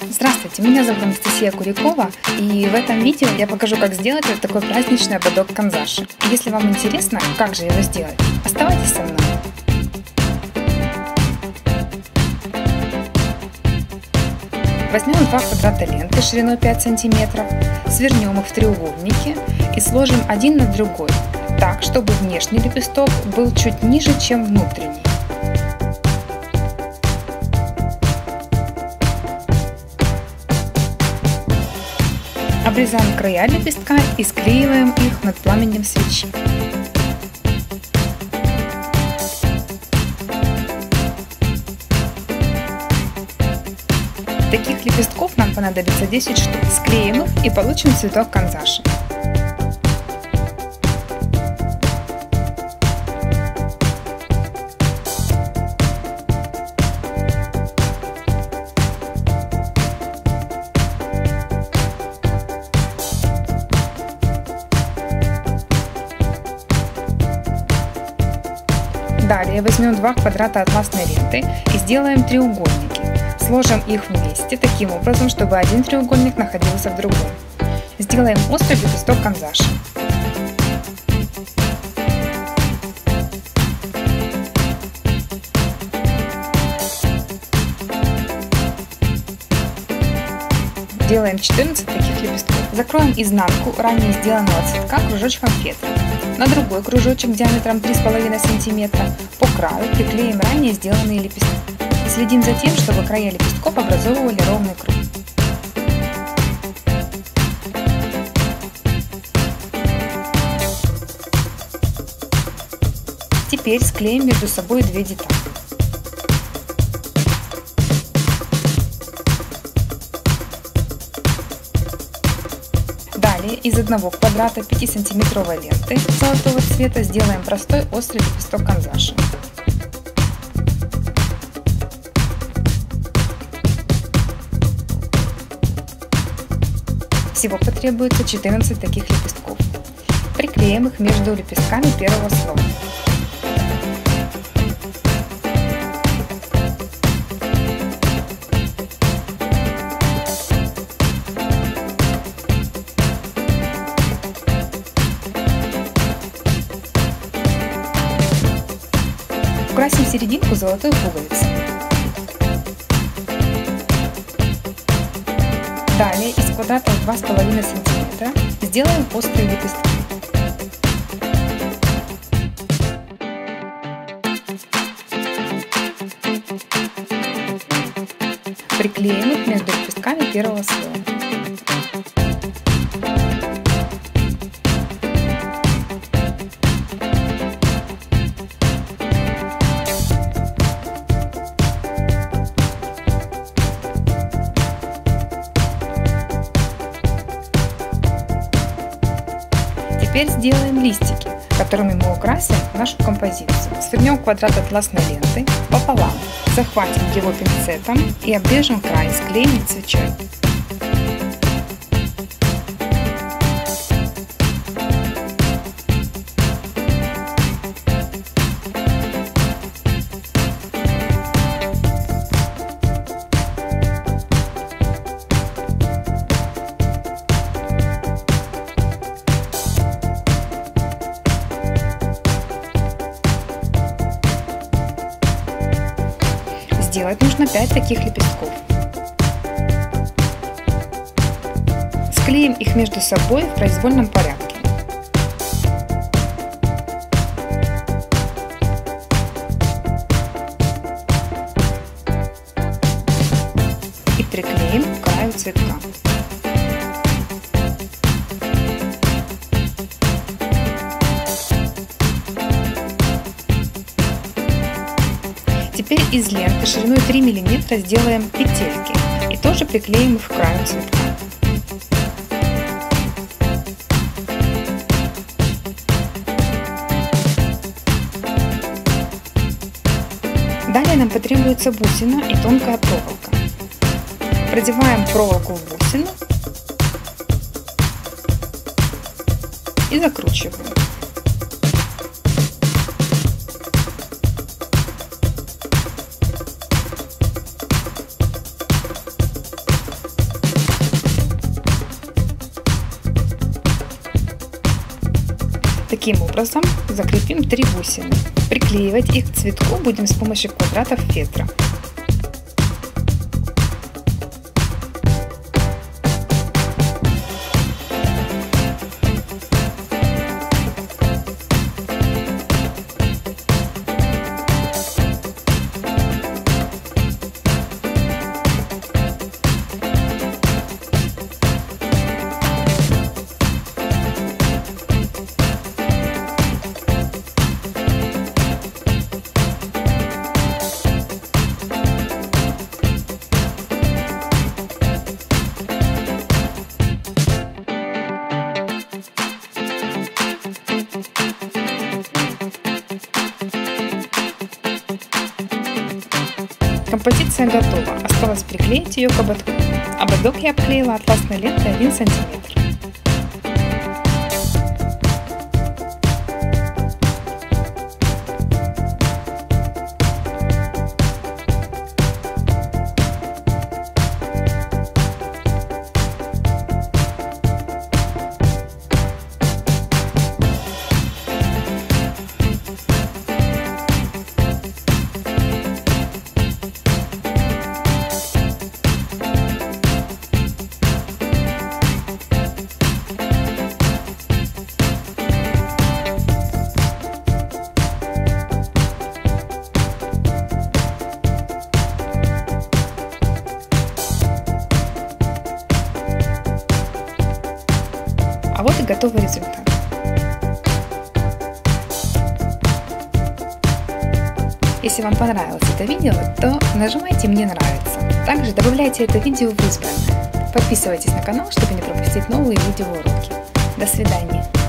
Здравствуйте, меня зовут Анастасия Курякова, и в этом видео я покажу, как сделать вот такой праздничный ободок канзаши. Если вам интересно, как же его сделать, оставайтесь со мной. Возьмем 2 квадрата ленты шириной 5 см, свернем их в треугольники и сложим один на другой, так, чтобы внешний лепесток был чуть ниже, чем внутренний. Обрезаем края лепестка и склеиваем их над пламенем свечи. Таких лепестков нам понадобится 10 штук. Склеим их и получим цветок канзаши. Далее возьмем 2 квадрата атласной ленты и сделаем треугольники. Сложим их вместе таким образом, чтобы один треугольник находился в другом. Сделаем острый лепесток канзаши. Делаем 14 таких лепестков. Закроем изнанку ранее сделанного цветка кружочком фетра. На другой кружочек диаметром 3,5 см по краю приклеим ранее сделанные лепестки. Следим за тем, чтобы края лепестков образовывали ровный круг. Теперь склеим между собой 2 детали. Далее из одного квадрата 5-сантиметровой ленты золотого цвета сделаем простой острый лепесток канзаши. Всего потребуется 14 таких лепестков. Приклеим их между лепестками первого слоя. Украсим серединку золотой пуговицей. Далее из квадратов 2,5 см сделаем острые лепестки. Приклеим их между лепестками первого слоя. Теперь сделаем листики, которыми мы украсим нашу композицию. Свернем квадрат атласной ленты пополам, захватим его пинцетом и обрежем край склеенной свечой. Сделать нужно 5 таких лепестков. Склеим их между собой в произвольном порядке. И приклеим к краю цветка. Теперь из ленты шириной 3 мм сделаем петельки и тоже приклеим их к краю цветка. Далее нам потребуется бусина и тонкая проволока. Продеваем проволоку в бусину и закручиваем. Таким образом закрепим 3 бусины. Приклеивать их к цветку будем с помощью квадратов фетра. Композиция готова, осталось приклеить ее к ободку. Ободок я обклеила атласной лентой 1 сантиметр. А вот и готовый результат. Если вам понравилось это видео, то нажимайте «Мне нравится». Также добавляйте это видео в избранное. Подписывайтесь на канал, чтобы не пропустить новые видеоуроки. До свидания.